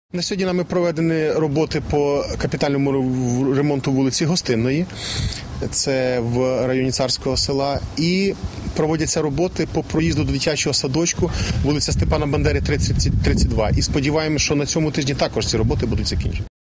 На сьогодні нами проведені роботи по капітальному ремонту вулиці Гостинної, це в районі Царського села, і проводяться роботи по проїзду до дитячого садочку, вулиця Степана Бандери, 30-32. І сподіваємося, що на цьому тижні також ці роботи будуть закінчені.